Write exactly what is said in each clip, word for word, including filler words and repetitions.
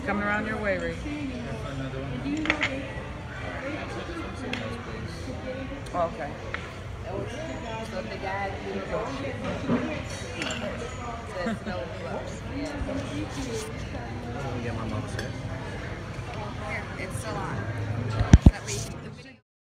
coming around your way, Ray. Another one. Oh, okay. So the guy says no plus. Let me get my mom set. Here, it's still on. That way you keep the video.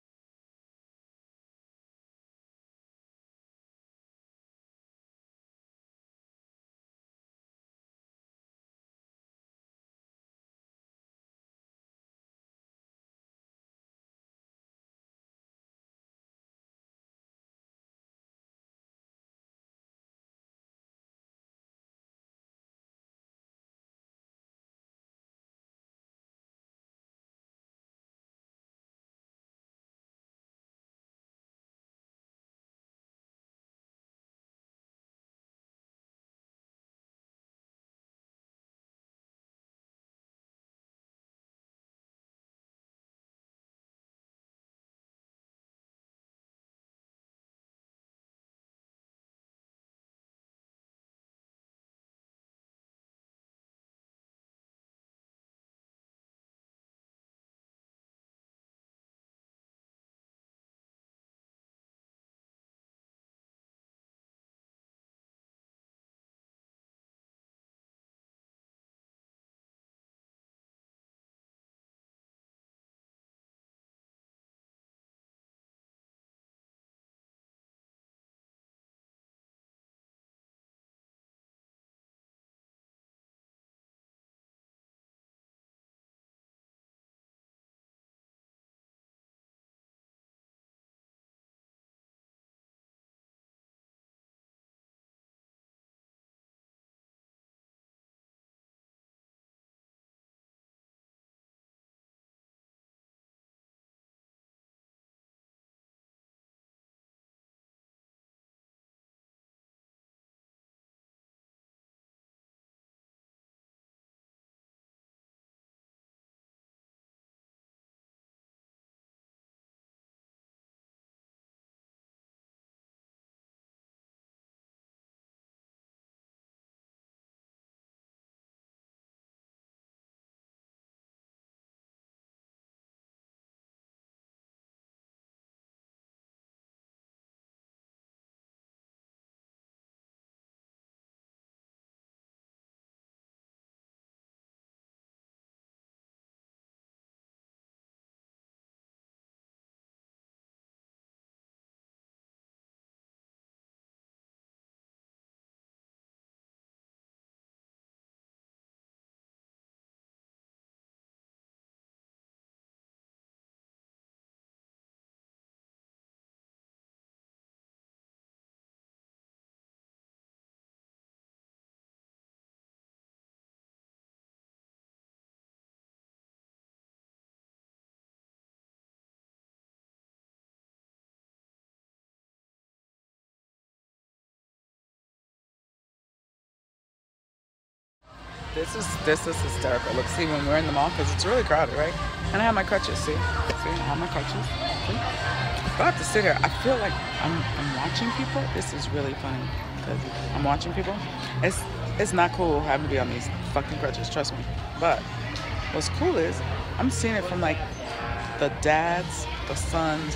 This is this is hysterical. Look, see, when we're in the mall, because it's really crowded, right? And I have my crutches. See, see, I have my crutches. See? But I have to sit here. I feel like I'm I'm watching people. This is really funny because I'm watching people. It's it's not cool having to be on these fucking crutches. Trust me. But what's cool is I'm seeing it from like the dads, the sons,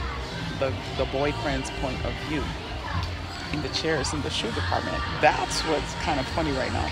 the the boyfriend's point of view. In the chairs in the shoe department. That's what's kind of funny right now.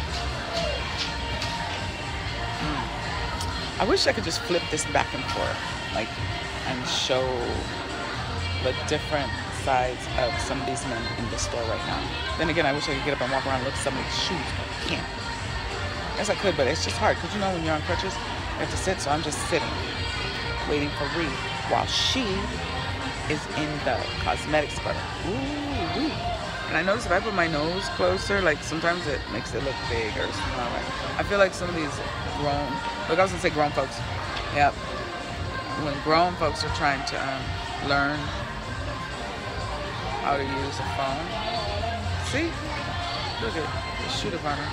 I wish I could just flip this back and forth, like, and show the different sides of some of these men in the store right now. Then again, I wish I could get up and walk around and look at some of these shoes, but I can't. Yes, I could, but it's just hard, because you know when you're on crutches, you have to sit, so I'm just sitting, waiting for Ree, while she is in the cosmetics department. Ooh, wee. And I notice if I put my nose closer, like sometimes it makes it look big or something. I feel like some of these grown, look, I was gonna say grown folks. Yep. When grown folks are trying to um, learn how to use a phone. See? Look at the shoe department.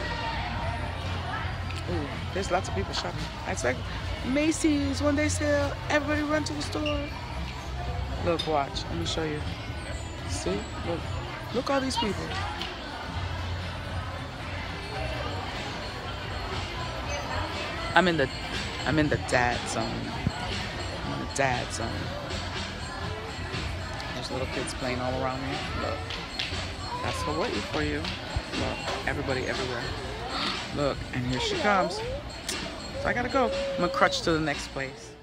Ooh, there's lots of people shopping. I expect Macy's one day sale. Everybody run to the store. Look, watch. Let me show you. See? Look. Look all these people. I'm in the, I'm in the dad zone. I'm in the dad zone. There's little kids playing all around me. Look, that's Hawaii for you. Look, everybody everywhere. Look, and here she comes. So I gotta go. I'm gonna crutch to the next place.